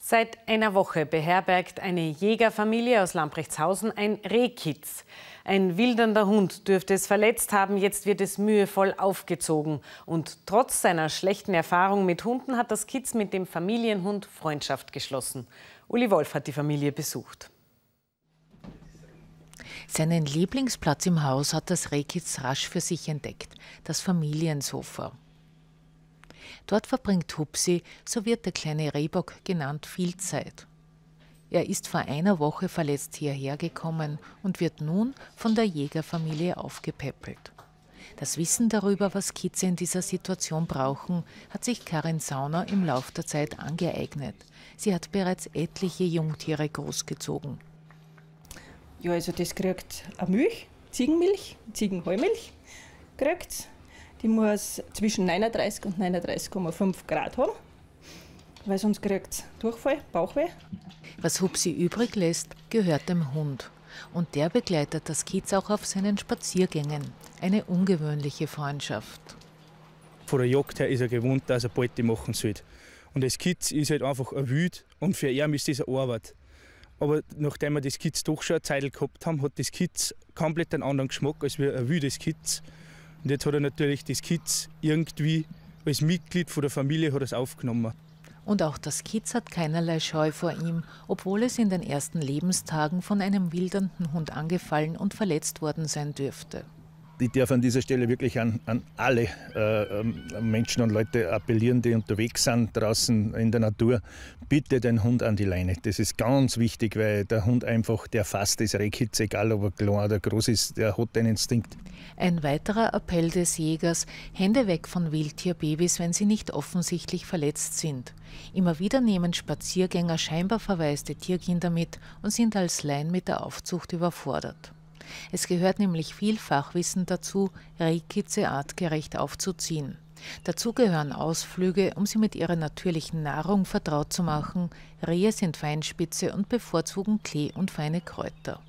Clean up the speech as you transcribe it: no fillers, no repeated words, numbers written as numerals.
Seit einer Woche beherbergt eine Jägerfamilie aus Lamprechtshausen ein Rehkitz. Ein wildernder Hund dürfte es verletzt haben, jetzt wird es mühevoll aufgezogen. Und trotz seiner schlechten Erfahrung mit Hunden hat das Kitz mit dem Familienhund Freundschaft geschlossen. Uli Wolf hat die Familie besucht. Seinen Lieblingsplatz im Haus hat das Rehkitz rasch für sich entdeckt, das Familiensofa. Dort verbringt Hupsi, so wird der kleine Rehbock genannt, viel Zeit. Er ist vor einer Woche verletzt hierher gekommen und wird nun von der Jägerfamilie aufgepäppelt. Das Wissen darüber, was Kitze in dieser Situation brauchen, hat sich Karin Sauner im Lauf der Zeit angeeignet. Sie hat bereits etliche Jungtiere großgezogen. Ja, also das kriegt eine Milch, Ziegenmilch, Ziegenheumilch kriegt. Die muss zwischen 39 und 39,5 Grad haben, weil sonst kriegt es Durchfall, Bauchweh. Was Hupsi übrig lässt, gehört dem Hund. Und der begleitet das Kitz auch auf seinen Spaziergängen. Eine ungewöhnliche Freundschaft. Von der Jagd her ist er gewohnt, dass er Beute machen sollte. Und das Kitz ist halt einfach ein Wild und für ihn ist das eine Arbeit. Aber nachdem wir das Kitz doch schon eine Zeit gehabt haben, hat das Kitz komplett einen anderen Geschmack als wie ein wildes Kitz. Und jetzt hat er natürlich das Kitz irgendwie als Mitglied von der Familie hat aufgenommen. Und auch das Kitz hat keinerlei Scheu vor ihm, obwohl es in den ersten Lebenstagen von einem wildernden Hund angefallen und verletzt worden sein dürfte. Ich darf an dieser Stelle wirklich an alle Menschen und Leute appellieren, die unterwegs sind draußen in der Natur. Bitte den Hund an die Leine. Das ist ganz wichtig, weil der Hund einfach, der fasst das Rehkitz, egal ob er klein oder groß ist, der hat den Instinkt. Ein weiterer Appell des Jägers: Hände weg von Wildtierbabys, wenn sie nicht offensichtlich verletzt sind. Immer wieder nehmen Spaziergänger scheinbar verwaiste Tierkinder mit und sind als Laien mit der Aufzucht überfordert. Es gehört nämlich viel Fachwissen dazu, Rehkitze artgerecht aufzuziehen. Dazu gehören Ausflüge, um sie mit ihrer natürlichen Nahrung vertraut zu machen. Rehe sind Feinspitze und bevorzugen Klee und feine Kräuter.